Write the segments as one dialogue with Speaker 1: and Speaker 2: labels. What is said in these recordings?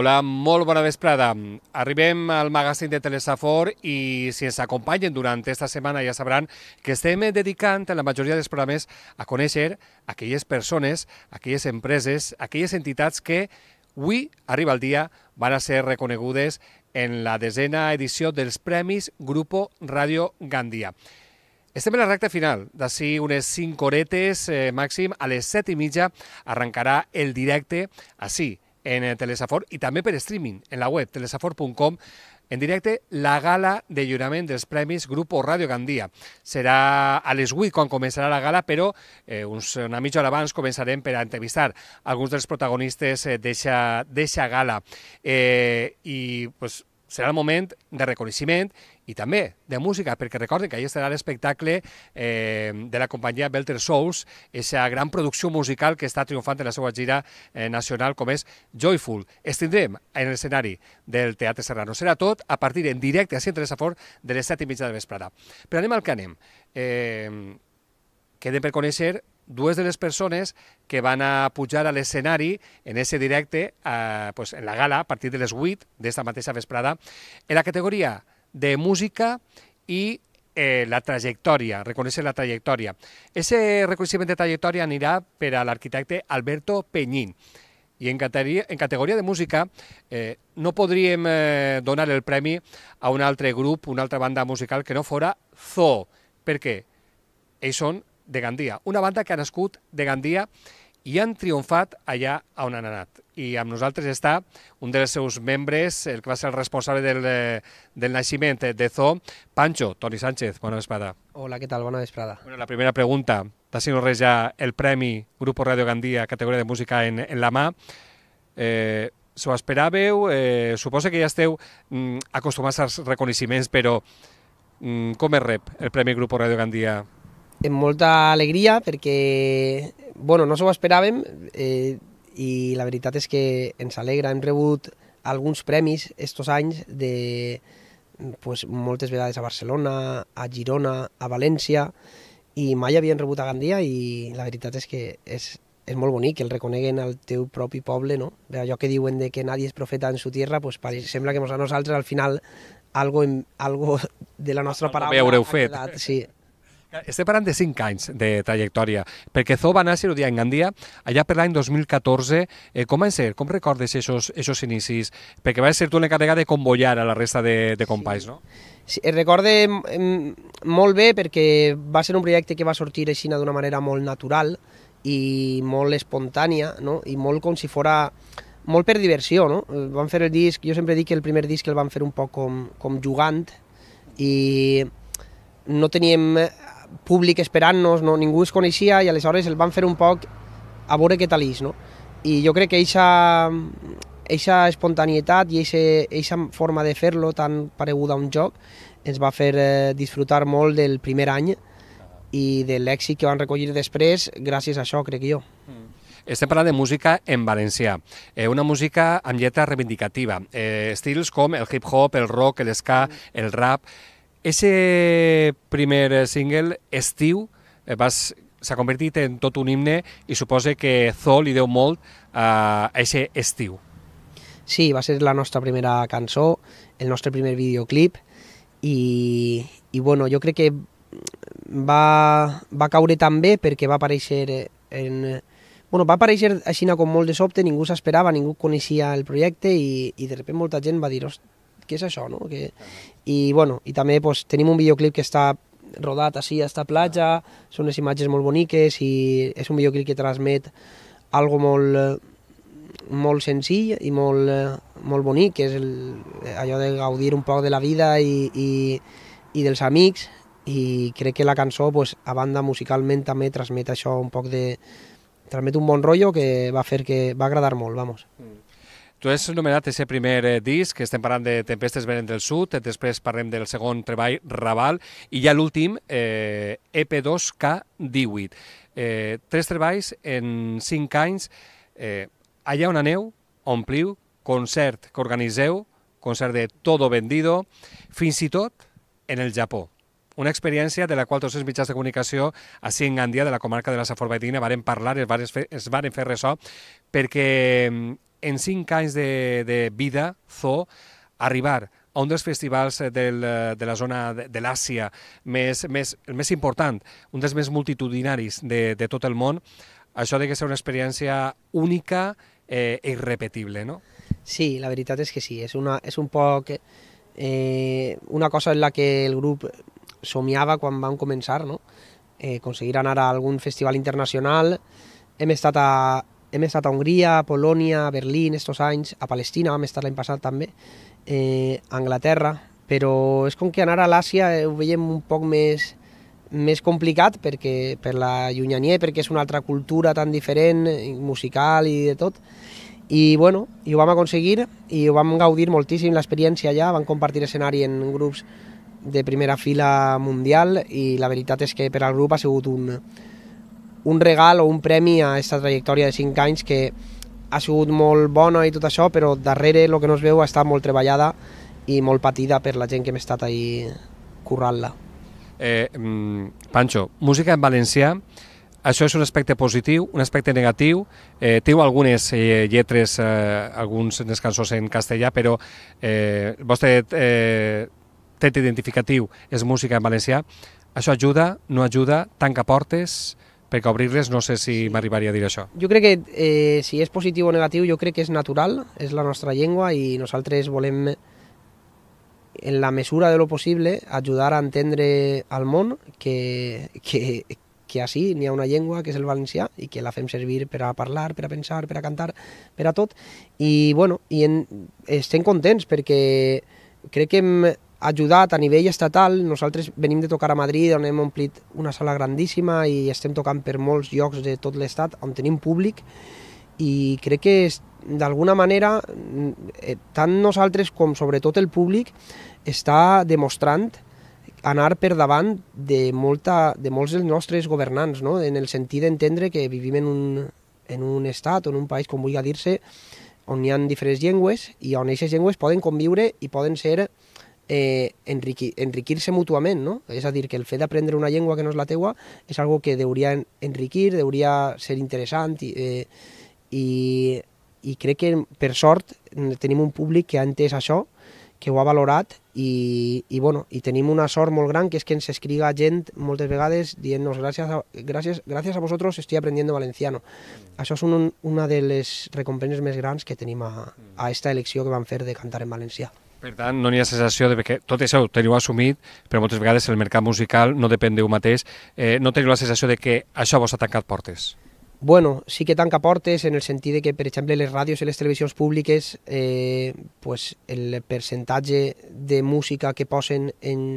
Speaker 1: Hola, molt bona vesprada. Arribem al magazín de Telesafor i si ens acompanyen durant esta setmana ja sabran que estem dedicant en la majoria dels programes a conèixer aquelles persones, aquelles empreses, aquelles entitats que avui arriba el dia van a ser reconegudes en la 10a edició dels Premis Grupo Radio Gandia. Estem en la recta final, d'ací unes 5 horetes màxim, a les 7:30 arrencarà el directe ací, en Telesafor i també per streaming en la web telesafor.com, en directe la gala de lliurament dels Premis Grupo Radio Gandia. Serà a les 8 quan començarà la gala, però una mitja hora abans començarem per a entrevistar alguns dels protagonistes d'eixa gala. I serà el moment de reconeixement i també de música, perquè recorden que ahir estarà l'espectacle de la companyia Belter Souls, aquesta gran producció musical que està triomfant en la seva gira nacional com és Joyful. Estindrem en l'escenari del Teatre Serrano. Serà tot a partir en directe a Telesafor de les 7:30 de vesprada. Però anem al que anem. Queden per conèixer dues de les persones que van a pujar a l'escenari en aquest directe, en la gala, a partir de les 8 d'esta mateixa vesprada, en la categoria de música i la trajectòria, reconèixer la trajectòria. Aquest reconeixement de trajectòria anirà per a l'arquitecte Alberto Peñín. I en categoria de música no podríem donar el premi a un altre grup, una altra banda musical que no fora Zoo. Per què? Ells són de Gandia, una banda que ha nascut de Gandia i han triomfat allà on han anat. I amb nosaltres està un dels seus membres, el que va ser el responsable del naixement de Zoo, Pancho, Toni Sánchez. Bona vesprada.
Speaker 2: Hola, què tal? Bona vesprada.
Speaker 1: La primera pregunta, t'ha sigut res ja el Premi Grupo Radio Gandia, categoria de música en la mà. S'ho esperàveu? Suposo que ja esteu acostumats als reconeixements, però com es rep el Premi Grupo Radio Gandia?
Speaker 2: Amb molta alegria perquè, no s'ho esperàvem i la veritat és que ens alegra. Hem rebut alguns premis estos anys moltes vegades a Barcelona, a Girona, a València i mai havien rebut a Gandia i la veritat és que és molt bonic que el reconeguen al teu propi poble, no? Allò que diuen de que nadie es profeta en su tierra, pues sembla que a nosaltres al final algo de la nostra paraula
Speaker 1: haureu fet.
Speaker 2: Sí.
Speaker 1: Estem parlant de 5 anys de trajectòria, perquè Zoo va néixer en Gandia allà per l'any 2014. Com van ser? Com recordes aquests inicis? Perquè vas ser tu l'encarregat de convoyar a la resta de companys, no?
Speaker 2: Sí, recorde molt bé perquè va ser un projecte que va sortir així d'una manera molt natural i molt espontània, no? I molt com si fora molt per diversió, no? Vam fer el disc, jo sempre dic que el primer disc el vam fer un poc com jugant i no teníem públic esperant-nos, ningú es coneixia i aleshores el vam fer un poc a veure què tal és, no? I jo crec que eixa espontanietat i eixa forma de fer-lo tan pareguda a un joc ens va fer disfrutar molt del primer any i de l'èxit que van recollir després gràcies a això, crec jo.
Speaker 1: Estem parlant de música en valencià, una música amb lletra reivindicativa, estils com el hip-hop, el rock, l'ska, el rap. Ese primer single, Estiu, s'ha convertit en tot un himne i suposa que Zoo li deu molt a aquest estiu.
Speaker 2: Sí, va ser la nostra primera cançó, el nostre primer videoclip i jo crec que va caure tan bé perquè va aparèixer va aparèixer així com molt de sobte, ningú s'esperava, ningú coneixia el projecte i de sobte molta gent va dir, què és això, no? I també tenim un videoclip que està rodat així a esta platja, són unes imatges molt boniques i és un videoclip que transmet algo molt senzill i molt bonic, que és allò de gaudir un poc de la vida i dels amics, i crec que la cançó, a banda musicalment, també transmet això un poc transmet un bon rotllo que va fer que va agradar molt, vamos.
Speaker 1: Tu has anomenat aquest primer disc, que estem parlant de Tempestes venen del sud, després parlem del segon treball, Raval, i ja l'últim, EP2K18. 3 treballs en 5 anys. Allà on aneu, ompliu, concert que organiseu, concert de Todo Vendido, fins i tot en el Japó. Una experiència de la qual tots els mitjans de comunicació així en Gandia, de la comarca de la Safor Baidina, varen parlar, es varen fer ressò, perquè en 5 anys de vida, Zoo, arribar a un dels festivals de la zona de l'Àsia el més important, un dels més multitudinaris de tot el món, això ha de ser una experiència única i irrepetible, no?
Speaker 2: Sí, la veritat és que sí, és un poc una cosa en la que el grup somiava quan vam començar, no? Aconseguir anar a algun festival internacional. Hem estat a Hongria, a Polònia, a Berlín estos anys, a Palestina vam estar l'any passat també, a Anglaterra, però és com que anar a l'Àsia ho veiem un poc més complicat perquè per la llunyania, perquè és una altra cultura tan diferent, musical i de tot. I bueno, i ho vam aconseguir i ho vam gaudir moltíssim l'experiència allà, vam compartir escenari en grups de primera fila mundial i la veritat és que per al grup ha sigut un regal o un premi a aquesta trajectòria de 5 anys que ha sigut molt bona i tot això, però darrere el que no es veu ha estat molt treballada i molt patida per la gent que hem estat ahí currant-la.
Speaker 1: Pancho, música en valencià, això és un aspecte positiu, un aspecte negatiu. Teniu algunes lletres, alguns les cançons en castellà, però el vostre tret identificatiu és música en valencià. Això ajuda, no ajuda, tanca portes, perquè obrir-les no sé si m'arribaria a dir això.
Speaker 2: Jo crec que si és positiu o negatiu, jo crec que és natural, és la nostra llengua i nosaltres volem, en la mesura de lo possible, ajudar a entendre al món que així n'hi ha una llengua que és el valencià i que la fem servir per a parlar, per a pensar, per a cantar, per a tot. I bueno, estem contents perquè crec que hem ajudat a nivell estatal. Nosaltres venim de tocar a Madrid, on hem omplit una sala grandíssima i estem tocant per molts llocs de tot l'estat on tenim públic, i crec que d'alguna manera tant nosaltres com sobretot el públic està demostrant anar per davant de molts dels nostres governants, no? En el sentit d'entendre que vivim en un estat o en un país, com vulgui dir-se, on hi ha diferents llengües i on aquestes llengües poden conviure i poden ser enriquir-se mútuament, no? És a dir, que el fet d'aprendre una llengua que no és la teua és algo que hauria enriquir, hauria ser interessant i crec que per sort tenim un públic que ha entès això, que ho ha valorat i tenim una sort molt gran, que és que ens escriga gent moltes vegades dient-nos gracias a vosotros estoy aprendiendo valenciano. Això és una de les recompenses més grans que tenim a esta elecció que vam fer de cantar en valencià.
Speaker 1: Per tant, no hi ha sensació de que tot això ho teniu assumit, però moltes vegades el mercat musical no depèn d'eu mateix. No teniu la sensació de que això vos ha tancat portes?
Speaker 2: Bueno, sí que tanca portes en el sentit de que, per exemple, les ràdios i les televisions públiques, el percentatge de música que posen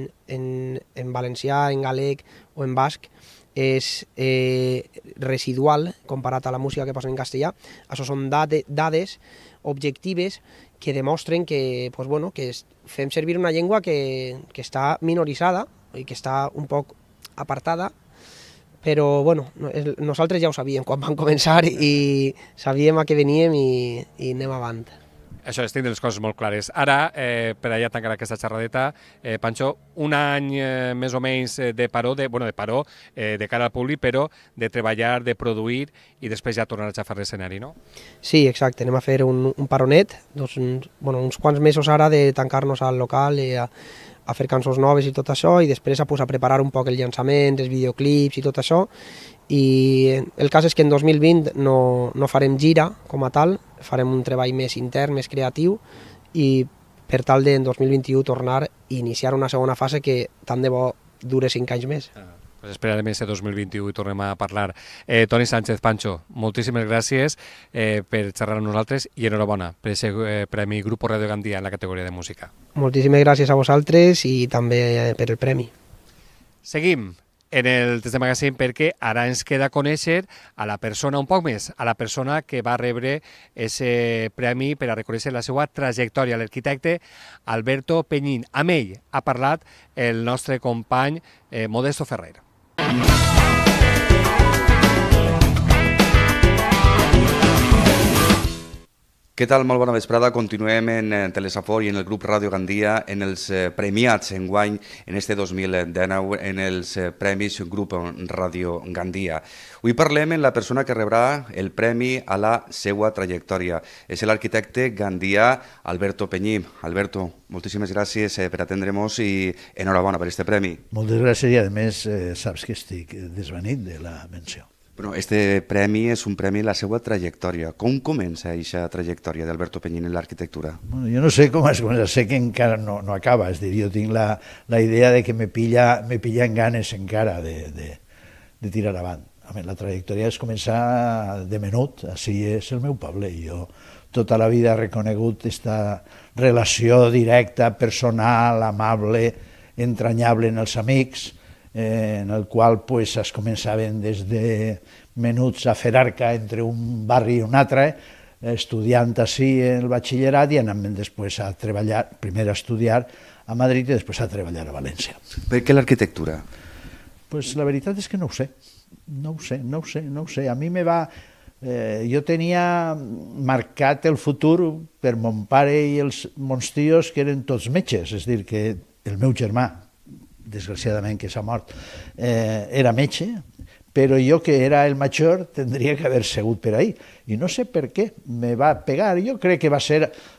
Speaker 2: en valencià, en galec o en basc és residual comparat a la música que posen en castellà. Això són dades objectives que demostren que fem servir una llengua que està minoritzada i que està un poc apartada, però nosaltres ja ho sabíem quan vam començar i sabíem a què veníem i anem avant.
Speaker 1: Això és, tinc les coses molt clares. Ara, per allà tancar aquesta xerradeta, Pancho, un any més o menys de paró, de cara al públic, però de treballar, de produir i després ja tornar a xafar l'escenari, no?
Speaker 2: Sí, exacte, anem a fer un paronet, uns quants mesos ara de tancar-nos al local i a fer cançons noves i tot això, i després a preparar un poc el llançament, els videoclips i tot això. I el cas és que en 2020 no farem gira com a tal, farem un treball més intern, més creatiu, i per tal de en 2021 tornar i iniciar una segona fase que tant de bo dure 5 anys més.
Speaker 1: Pues esperarem este 2021 i tornem a parlar. Toni Sánchez, Pancho, moltíssimes gràcies per xerrar amb nosaltres i enhorabona per aquest Premi Grupo Radio Gandia en la categoria de música.
Speaker 2: Moltíssimes gràcies a vosaltres i també per el premi.
Speaker 1: Seguim en el Test de Magazine perquè ara ens queda conèixer a la persona, un poc més, a la persona que va rebre aquest premi per a reconèixer la seva trajectòria, l'arquitecte Alberto Peñín. Amb ell ha parlat el nostre company Modesto Ferrer.
Speaker 3: Què tal? Molt bona vesprada. Continuem en Telesafor i en el grup Ràdio Gandia en els premiats enguany en este 2019 en els premis grup Ràdio Gandia. Avui parlem amb la persona que rebrà el premi a la seva trajectòria. És l'arquitecte gandià Alberto Peñí. Alberto, moltíssimes gràcies per atendre'ns i enhorabona per este premi.
Speaker 4: Moltes gràcies i a més saps que estic desvanit de la menció.
Speaker 3: Bueno, este premi és un premi a la seva trajectòria. Com comença aquesta trajectòria d'Alberto Peñín en l'arquitectura?
Speaker 4: Bueno, jo no sé com es comença, sé que encara no acaba, és a dir, jo tinc la idea de que me pillen ganes encara de tirar avant. A més, la trajectòria és començar de menut, així és el meu poble, i jo tota la vida he reconegut aquesta relació directa, personal, amable, entranyable en els amics, en el qual pues, es començaven des de menuts a fer arca entre un barri i un altre, estudiant així el batxillerat i anant després a treballar, primer a estudiar a Madrid i després a treballar a València.
Speaker 3: Per què l'arquitectura?
Speaker 4: Pues la veritat és que no ho sé. No ho sé. A mi me va... jo tenia marcat el futur per mon pare i els mons tios que eren tots metges, és a dir, que el meu germà, desgraciadament que s'ha mort, era metge, però jo que era el major tindria que haver segut per ahí. I no sé per què me va pegar. Jo crec que va ser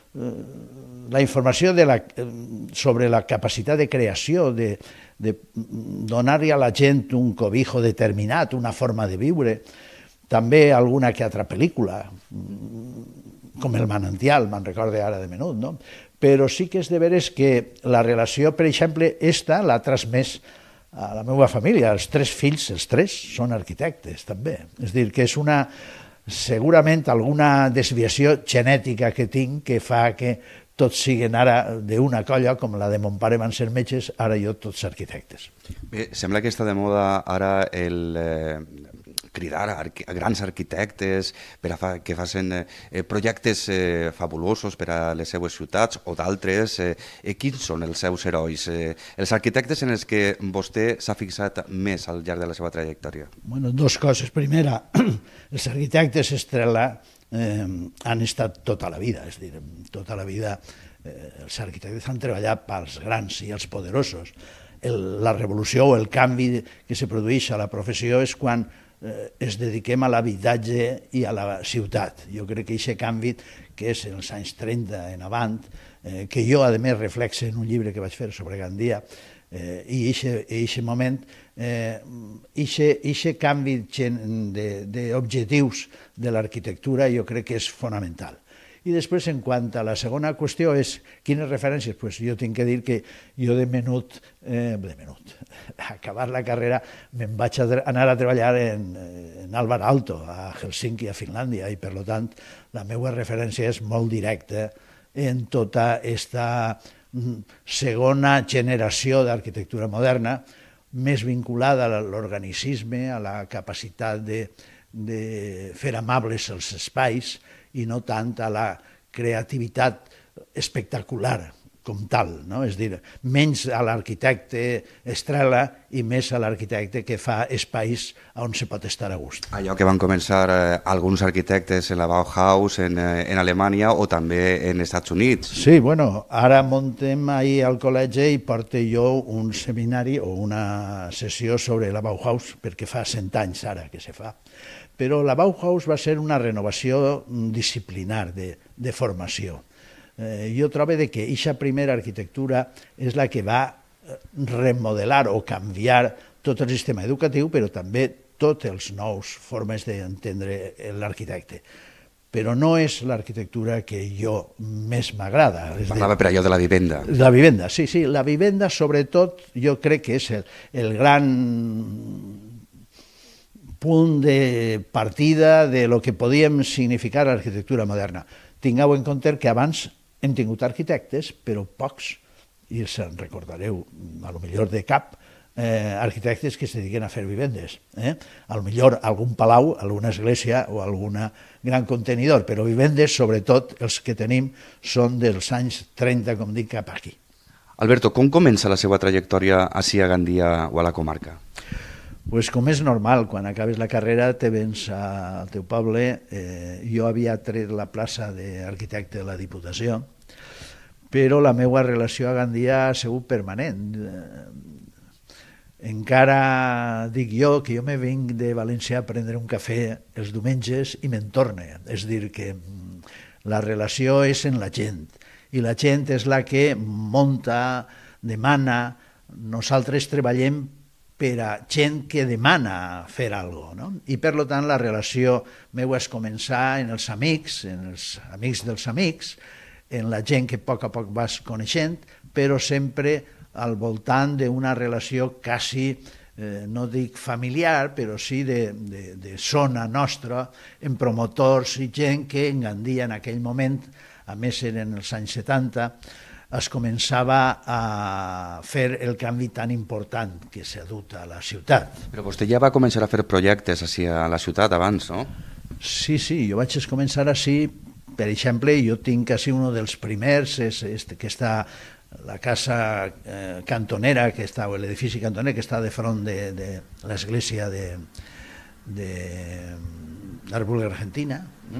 Speaker 4: la informació sobre la capacitat de creació, de donar-li a la gent un cobijo determinat, una forma de viure, també alguna que altra pel·lícula, com El manantial, me'n recorde ara de menut, no? Però sí que és de veres que la relació, per exemple, l'ha transmès a la meva família. Els tres fills, els tres, són arquitectes, també. És a dir, que és segurament alguna desviació genètica que tinc que fa que tots siguin ara d'una colla, com la de mon pare van ser metges, ara jo tots arquitectes.
Speaker 3: Bé, sembla que està de moda ara cridar a grans arquitectes que facin projectes fabulosos per a les seues ciutats o d'altres. Quins són els seus herois? Els arquitectes en els que vostè s'ha fixat més al llarg de la seva trajectòria?
Speaker 4: Bueno, dues coses. Primera, els arquitectes estrella han estat tota la vida, és a dir, tota la vida els arquitectes han treballat pels grans i els poderosos. La revolució o el canvi que se produeix a la professió és quan es dediquem a l'habitatge i a la ciutat. Jo crec que aquest canvi, que és en els anys 30 en avant, que jo a més reflexe en un llibre que vaig fer sobre Gandia, i aquest moment, aquest canvi d'objectius de l'arquitectura jo crec que és fonamental. I després, en quant a la segona qüestió, és quines referències? Pues jo tinc que dir que jo de menut, acabar la carrera, me'n vaig anar a treballar en Alvar Aalto, a Helsinki, a Finlàndia, i per tant la meva referència és molt directa en tota aquesta segona generació d'arquitectura moderna, més vinculada a l'organicisme, a la capacitat de fer amables els espais, i no tant a la creativitat espectacular com tal, no? És a dir, menys a l'arquitecte estrella i més a l'arquitecte que fa espais on se pot estar a gust.
Speaker 3: Allò que van començar alguns arquitectes en la Bauhaus, en Alemanya o també en Estats Units.
Speaker 4: Sí, bueno, ara montem ahir al col·legi i porto jo un seminari o una sessió sobre la Bauhaus, perquè fa 100 anys ara que se fa. Però la Bauhaus va ser una renovació disciplinar de formació. Jo trobo que aquesta primera arquitectura és la que va remodelar o canviar tot el sistema educatiu, però també totes les noves formes d'entendre l'arquitecte. Però no és l'arquitectura que jo més m'agrada.
Speaker 3: Parlava per allò de la vivenda.
Speaker 4: La vivenda, sí. La vivenda, sobretot, jo crec que és el gran punt de partida de lo que podíem significar l'arquitectura moderna. Tingueu en compte que abans hem tingut arquitectes, però pocs, i se'n recordareu, a lo millor de cap, arquitectes que es dediquen a fer vivendes. A lo millor algun palau, alguna església o alguna gran contenidor, però vivendes, sobretot, els que tenim són dels anys 30, com dic, cap aquí.
Speaker 3: Alberto, com comença la seva trajectòria ací a Gandia o a la comarca?
Speaker 4: Pues com és normal, quan acabes la carrera te vens al teu poble. Jo havia tret la plaça d'arquitecte de la Diputació, però la meva relació a Gandia ha sigut permanent. Encara dic jo que jo me vinc de València a prendre un cafè els diumenges i me'n torne. És dir, que la relació és en la gent, i la gent és la que munta, demana. Nosaltres treballem per a gent que demana fer alguna cosa, no? I per tant la relació meva és començar en els amics dels amics, en la gent que a poc vas coneixent, però sempre al voltant d'una relació quasi, no dic familiar, però sí de zona nostra, en promotors i gent que en Gandia en aquell moment, a més eren els anys 70, es començava a fer el canvi tan important que s'ha dut a la ciutat.
Speaker 3: Però vostè ja va començar a fer projectes a la ciutat abans, no?
Speaker 4: Sí, jo vaig començar així. Per exemple, jo tinc així un dels primers, que està la casa cantonera, o l'edifici cantoner, que està de front de l'església de la República Argentina,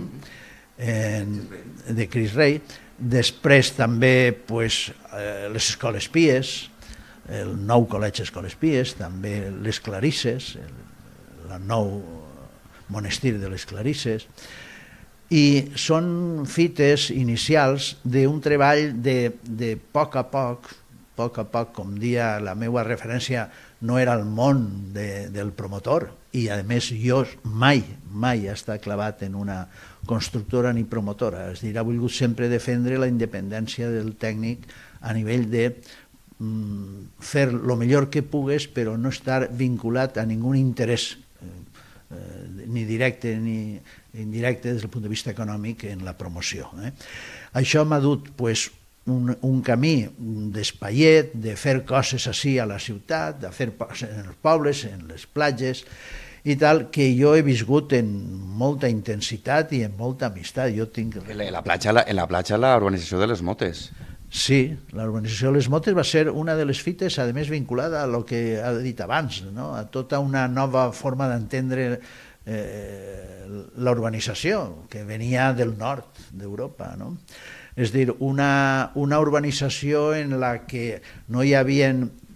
Speaker 4: de Cris Rei. Després també les escoles pies, el nou col·legi Escoles Pies, també les Clarisses, el nou monestir de les Clarisses, i són fites inicials d'un treball de poc a poc, com dia la meva referència no era el món del promotor, i a més jo mai he estat clavat en una constructora ni promotora, és a dir, ha volgut sempre defendre la independència del tècnic a nivell de fer el millor que pugues, però no estar vinculat a ningú interès, ni directe ni indirecte des del punt de vista econòmic en la promoció. Això m'ha dut un camí d'espaiet, de fer coses així a la ciutat, de fer en els pobles, en les platges, i tal, que jo he viscut en molta intensitat i en molta amistat.
Speaker 3: En la platja la urbanització de les Motes.
Speaker 4: Sí, la urbanització de les Motes va ser una de les fites, a més vinculada a lo que ha dit abans, no? A tota una nova forma d'entendre la urbanització, que venia del nord d'Europa, no? És a dir, una urbanització en la que no hi havia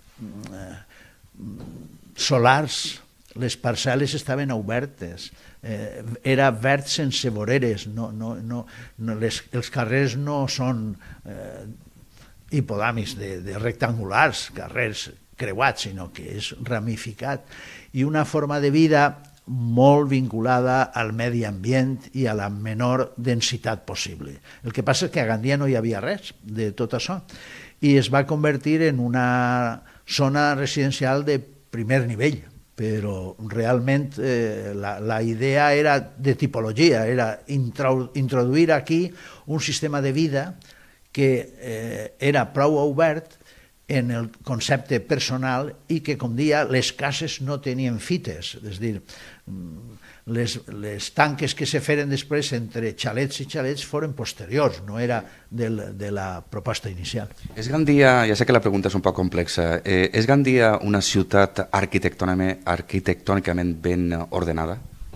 Speaker 4: solars, les parcel·les estaven obertes, era verd sense voreres, els carrers no són hipodàmics de rectangulars, carrers creuats, sinó que és ramificat, i una forma de vida molt vinculada al medi ambient i a la menor densitat possible. El que passa és que a Gandia no hi havia res de tot això, i es va convertir en una zona residencial de primer nivell, però realment la idea era de tipologia, era introduir aquí un sistema de vida que era prou obert en el concepte personal i que, com dia, les cases no tenien fites, és a dir, les tanques que se feren després entre xalets i xalets foren posteriors, no era de la proposta inicial.
Speaker 3: És Gandia, ja sé que la pregunta és un poc complexa, és Gandia una ciutat arquitectònicament ben ordenada?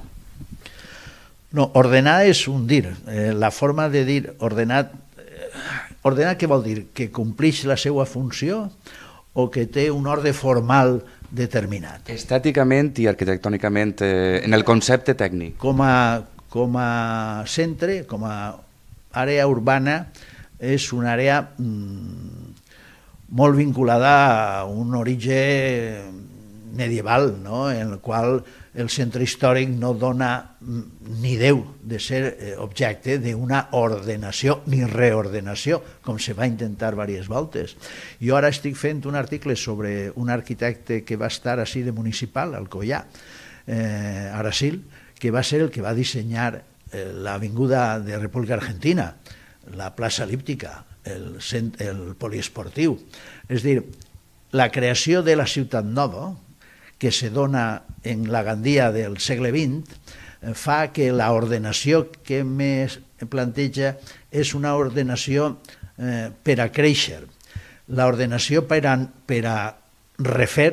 Speaker 4: No, ordenada és un dir. La forma de dir ordenat què vol dir? Que complix la seva funció o que té un ordre formal determinat?
Speaker 3: Estèticament i arquitectònicament, en el concepte tècnic.
Speaker 4: Com a centre, com a àrea urbana, és una àrea molt vinculada a un origen medieval, no? En el qual el centre històric no dona ni deu de ser objecte d'una ordenació ni reordenació, com se va intentar diverses voltes. Jo ara estic fent un article sobre un arquitecte que va estar així de municipal, Alcoyà, a Brasil, que va ser el que va dissenyar l'avinguda de República Argentina, la plaça Elíptica, el poliesportiu. És a dir, la creació de la ciutat nova, que se dona en la Gandia del segle XX, fa que l'ordenació que més planteja és una ordenació per a créixer. L'ordenació per a refer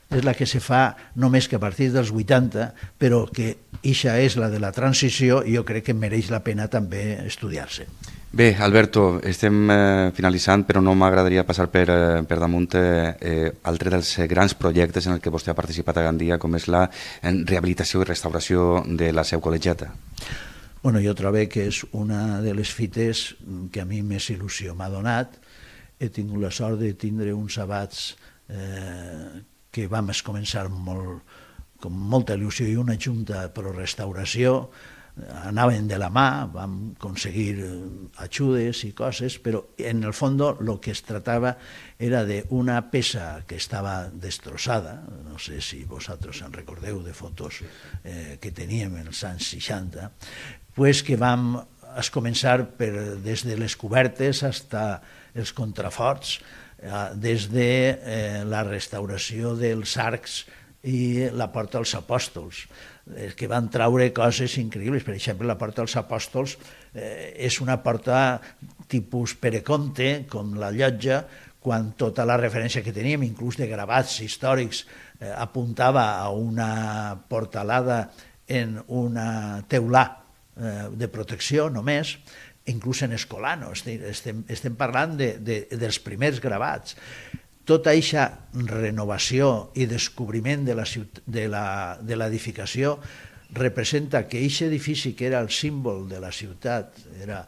Speaker 4: és la que se fa només que a partir dels 80, però que ixa és la de la transició i jo crec que mereix la pena també estudiar-se.
Speaker 3: Bé, Alberto, estem finalitzant, però no m'agradaria passar per damunt altre dels grans projectes en el que vostè ha participat a Gandia, com és la rehabilitació i restauració de la seu col·legiata.
Speaker 4: Bueno, jo trobo que és una de les fites que a mi més il·lusió m'ha donat. He tingut la sort de tindre uns abats que vam començar com molta il·lusió i una junta per restauració, anaven de la mà, vam aconseguir ajudes i coses, però en el fons el que es tractava era d'una peça que estava destrossada, no sé si vosaltres en recordeu de fotos que teníem en els anys 60, pues que vam començar des de les cobertes fins els contraforts, des de la restauració dels arcs i la Porta dels Apòstols, que van traure coses increïbles. Per exemple, la Porta dels Apòstols és una porta tipus Pereconte, com la llotja, quan tota la referència que teníem, inclús de gravats històrics, apuntava a una portalada en una teulà de protecció només, inclús en Escolano. Estem parlant dels primers gravats. Tota aquesta renovació i descobriment de l'edificació representa que aquest edifici, que era el símbol de la ciutat, era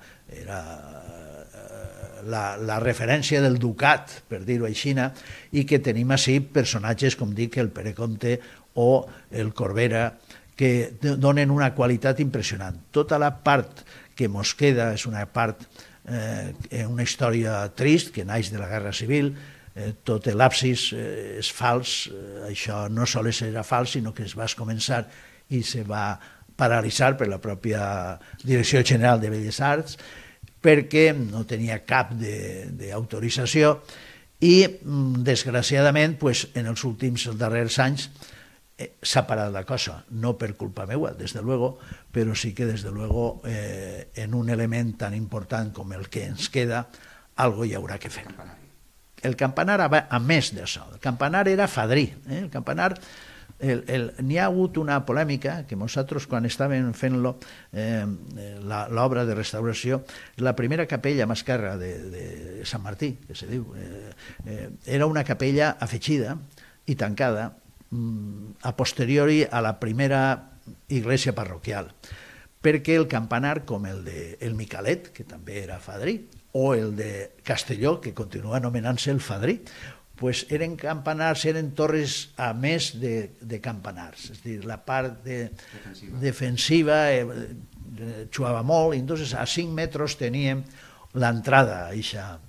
Speaker 4: la referència del ducat, per dir-ho així, i que tenim així personatges, com dic, el Pereconte o el Corbera, que donen una qualitat impressionant. Tota la part que mos queda és una part, una història trist, que naix de la Guerra Civil. Tot l'absis és fals, això no sols era fals, sinó que es va començar i se va paralitzar per la pròpia Direcció General de Belles Arts, perquè no tenia cap d'autorització i, desgraciadament, en els darrers anys s'ha parat la cosa, no per culpa meua, des de luego, però sí que, des de luego, en un element tan important com el que ens queda, algo hi haurà que fer. El campanar, a més d'això, el campanar era fadrí. El campanar, n'hi ha hagut una polèmica que nosaltres, quan estàvem fent-lo, l'obra de restauració, la primera capella a esquerra de Sant Martí, que se diu, era una capella afegida i tancada a posteriori a la primera iglesia parroquial, perquè el campanar, com el del Micalet, que també era fadrí, o el de Castelló, que continua anomenant-se el fadrí, eren campanars, eren torres a més de campanars. És a dir, la part defensiva xuava molt, i llavors a 5 metres teníem l'entrada a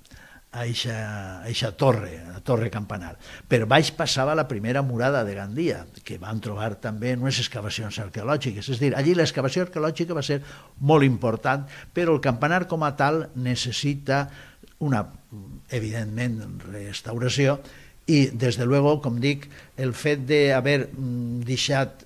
Speaker 4: eixa torre, la torre campanar. Per baix passava la primera murada de Gandia, que van trobar també en unes excavacions arqueològiques. És a dir, allí l'excavació arqueològica va ser molt important, però el campanar com a tal necessita una, evidentment, restauració i, des de luego, com dic, el fet d'haver deixat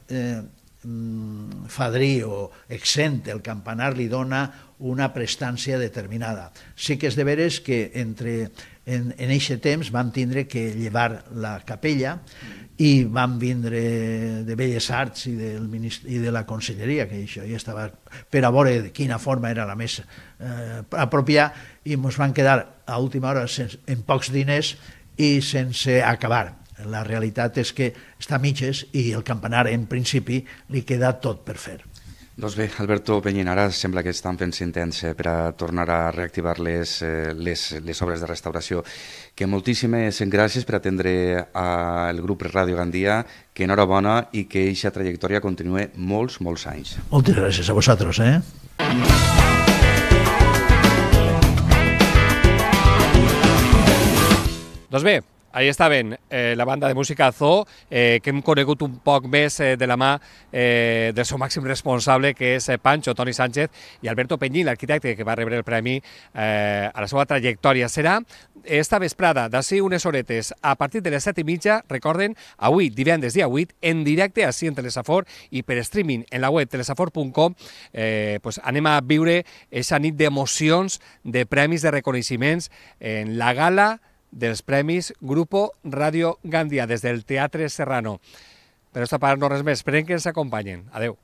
Speaker 4: fadrí o exempt el campanar li dona una prestància determinada. Sí que és de veres que en aquest temps vam tindre que llevar la capella i van vindre de Belles Arts i de la Conselleria, que això ja estava per a veure de quina forma era la més apropiada, i ens van quedar a última hora en pocs diners i sense acabar. La realitat és que està a mitges i el campanar, en principi, li queda tot per fer.
Speaker 3: Doncs bé, Alberto Peñín, ara sembla que estan fent intents per a tornar a reactivar les obres de restauració. Que moltíssimes gràcies per atendre al grup Ràdio Gandia, que enhorabona i que aquesta trajectòria continuï molts anys.
Speaker 4: Moltes gràcies a vosaltres.
Speaker 1: Doncs bé, ahí estaven la banda de música Zoo, que hem conegut un poc més de la mà del seu màxim responsable, que és Pancho, Toni Sánchez, i Alberto Peñín, l'arquitecte que va rebre el premi a la seva trajectòria. Serà esta vesprada, d'ací unes horetes, a partir de les 7:30, recorden, avui, divendres dia 8, en directe ací en Telesafor i per streaming en la web telesafor.com, anem a viure aquesta nit d'emocions, de premis, de reconeixements en la gala dels Premis Grupo Radio Gandia, des del Teatre Serrano. Per aquesta part no res més, esperem que ens acompanyen. Adeu.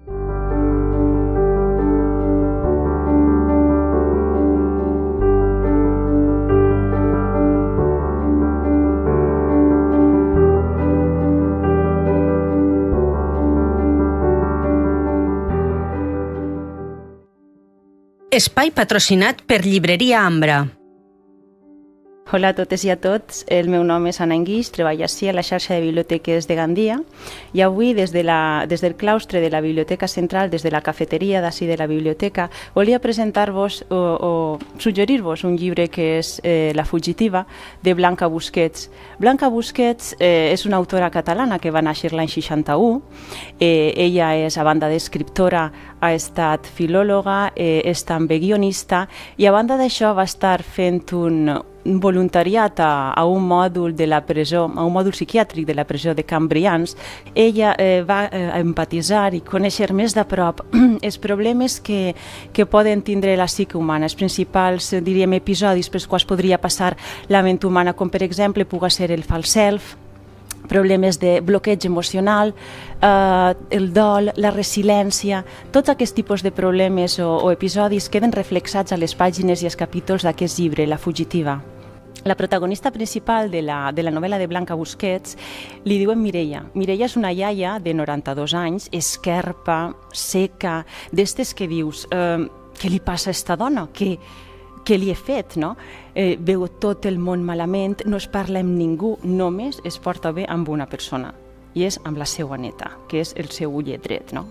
Speaker 5: Espai patrocinat per Llibreria Ambra.
Speaker 6: Hola a totes i a tots, el meu nom és Anna Enguix, treballo ací a la xarxa de biblioteques de Gandia i avui des del claustre de la Biblioteca Central, des de la cafeteria d'ací de la biblioteca, volia presentar-vos o suggerir-vos un llibre que és La fugitiva, de Blanca Busquets. Blanca Busquets és una autora catalana que va néixer l'any 61. Ella és, a banda d'escriptora, ha estat filòloga, és també guionista i a banda d'això va estar fent un voluntariat a un mòdul de la presó, a un mòdul psiquiàtric de la presó de Can Brians. Ella va empatitzar i conèixer més de prop els problemes que poden tindre la psique humana, els principals, diríem, episodis pels quals podria passar la ment humana, com per exemple pugui ser el false self, problemes de bloqueig emocional, el dol, la resiliència, tots aquests tipus de problemes o episodis queden reflexats a les pàgines i els capítols d'aquest llibre, La fugitiva. La protagonista principal de la novel·la de Blanca Busquets li diuen Mireia. Mireia és una iaia de 92 anys, esquerpa, seca, d'estes que dius, què li passa a esta dona? Què li he fet, no? Veu tot el món malament, no es parla amb ningú, només es porta bé amb una persona, i és amb la seva neta, que és el seu ullet dret, no?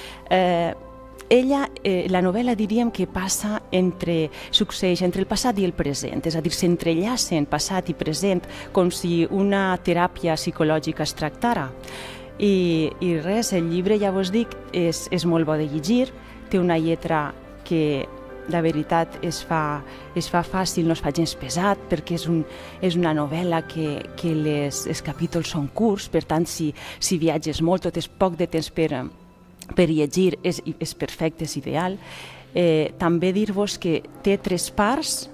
Speaker 6: Ella, la novel·la diríem que succeeix entre el passat i el present, és a dir, s'entrellacen passat i present com si una teràpia psicològica es tractara. I res, el llibre, ja vos dic, és molt bo de llegir, té una lletra que la veritat es fa fàcil, no es fa gens pesat, perquè és una novel·la que els capítols són curts, per tant, si viatges molt, tot és poc de temps per llegir, és perfecte, és ideal. També dir-vos que té 3 parts,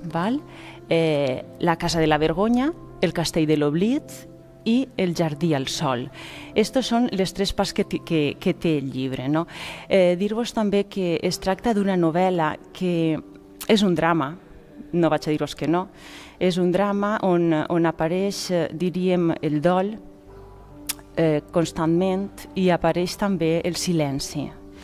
Speaker 6: la Casa de la Vergonya, el Castell de l'Oblit i el Jardí al Sol. Estos són les 3 parts que té el llibre. Dir-vos també que es tracta d'una novel·la que és un drama, no vaig a dir-vos que no, és un drama on apareix, diríem, el dol, constantment, i apareix també el silenci.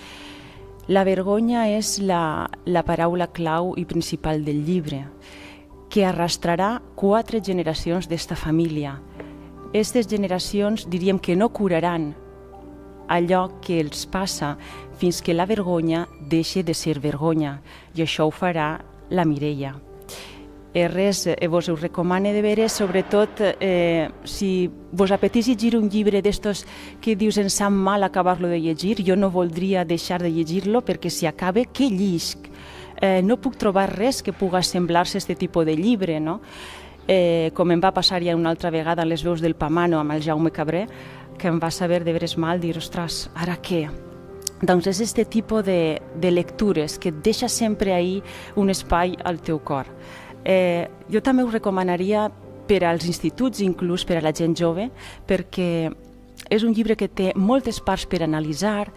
Speaker 6: La vergonya és la paraula clau i principal del llibre, que arrastrarà 4 generacions d'esta família. Aquestes generacions diríem que no curaran allò que els passa fins que la vergonya deixi de ser vergonya, i això ho farà la Mireia. Res, vos ho recomano de veure, sobretot si vos apeteix llegir un llibre d'estos que dius em sap mal acabar-lo de llegir, jo no voldria deixar de llegir-lo perquè si acabe, què llisc? No puc trobar res que pugui semblar-se a aquest tipus de llibre, no? Com em va passar ja una altra vegada en les veus del Pamano amb el Jaume Cabré, que em va saber de veres mal dir, ostres, ara què? Doncs és aquest tipus de lectures que et deixa sempre ahí un espai al teu cor. Jo també ho recomanaria per als instituts, inclús per a la gent jove, perquè és un llibre que té moltes parts per analitzar,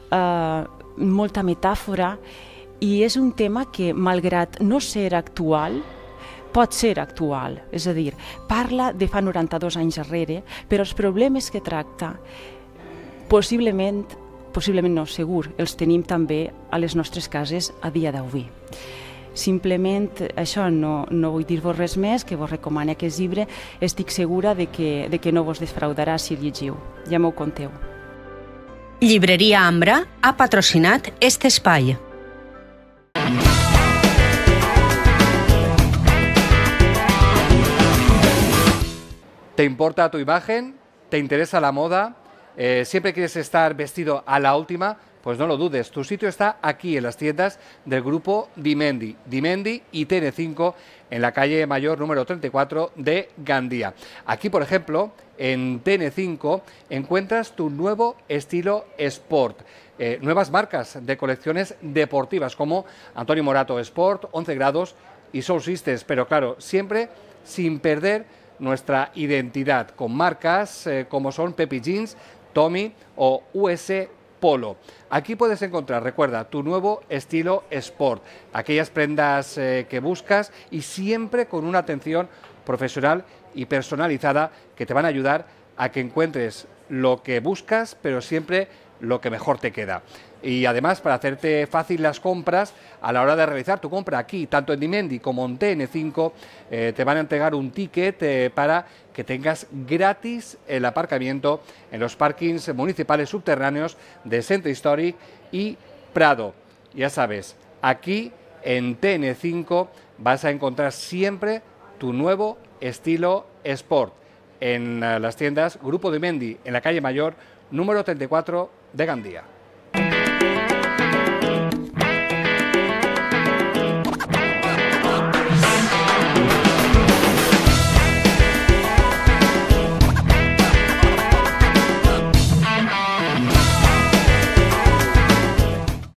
Speaker 6: molta metàfora, i és un tema que, malgrat no ser actual, pot ser actual. És a dir, parla de fa 92 anys darrere, però els problemes que tracta, possiblement no, segur, els tenim també a les nostres cases a dia d'avui. Simplement això, no vull dir-vos res més, que vos recomano aquest llibre, estic segura de que no vos defraudarà si el llegiu, ja m'ho conteu.
Speaker 5: Llibreria Ambra ha patrocinat este espai.
Speaker 1: ¿Te importa tu imagen? ¿Te interesa la moda? ¿Siempre quieres estar vestido a la última? Pues no lo dudes, tu sitio está aquí en las tiendas del grupo Dimendi y TN5 en la calle Mayor número 34 de Gandía. Aquí, por ejemplo, en TN5 encuentras tu nuevo estilo Sport. Nuevas marcas de colecciones deportivas como Antonio Morato Sport, 11 grados y Soul Sisters, pero claro, siempre sin perder nuestra identidad, con marcas como son Pepi Jeans, Tommy o US Polo. Aquí puedes encontrar, recuerda, tu nuevo estilo sport, aquellas prendas que buscas y siempre con una atención profesional y personalizada que te van a ayudar a que encuentres lo que buscas, pero siempre lo que mejor te queda. Y además, para hacerte fácil las compras, a la hora de realizar tu compra aquí, tanto en Dimendi como en TN5, te van a entregar un ticket para que tengas gratis el aparcamiento en los parkings municipales subterráneos de Centro Históric y Prado. Ya sabes, aquí en TN5 vas a encontrar siempre tu nuevo estilo sport en las tiendas Grupo Dimendi, en la calle Mayor, número 34 de Gandía.